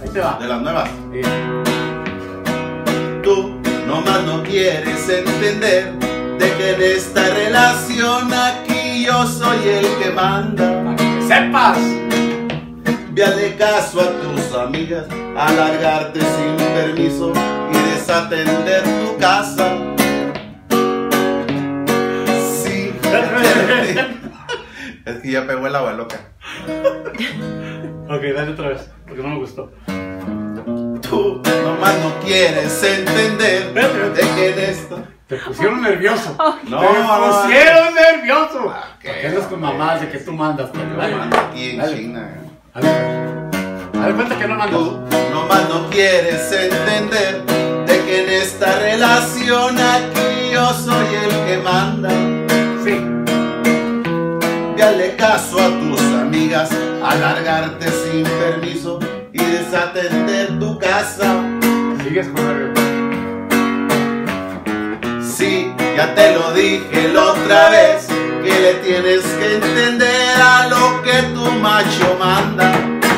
te va. De las nuevas. Sí. Tú nomás no quieres entender de que en esta relación aquí yo soy el que manda. Para que sepas. Véale caso a tus amigas, alargarte sin permiso y desatender tu casa. Sí, es que ya pegó el agua loca. Ok, dale otra vez, porque no me gustó. Tú nomás no quieres entender de que en esto. Te pusieron nervioso. No, Te pusieron nervioso. Ok, Porque andas con mamás de que tú mandas. Pero dale, Aquí en dale. China. Dale cuenta que no mandas. Tú nomás no quieres entender de que en esta relación aquí yo soy el que manda. Sí. Dale caso a tus amigas, alargarte sin permiso y desatender tu casa. Sigues con nervio. Sí, ya te lo dije la otra vez, que le tienes que entender a lo que tu macho manda.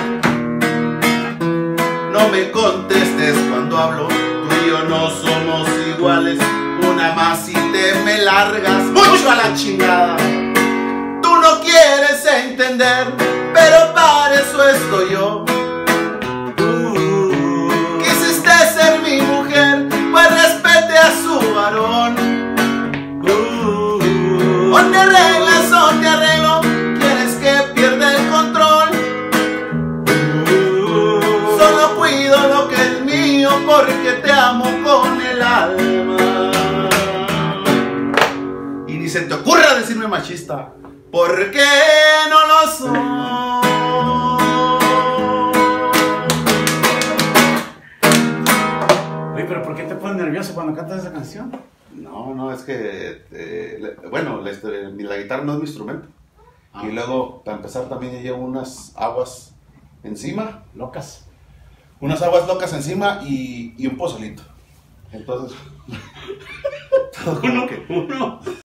No me contestes cuando hablo, tú y yo no somos iguales. Una más y te me largas mucho a la chingada. Tú no quieres entender, pero para eso estoy yo. Quisiste ser mi mujer, pues respete a su varón. O te arreglas o te arreglo, quieres que pierda el control. Solo cuido lo que es mío porque te amo con el alma. Y ni se te ocurra decirme machista, porque no lo soy. Oye, pero ¿por qué te pones nervioso cuando cantas esa canción? No, es que, bueno, la guitarra no es mi instrumento. Ah. Y luego, para empezar, también llevo unas aguas encima. Locas. Unas aguas locas encima y un pozolito. Entonces, todo como que, Uno.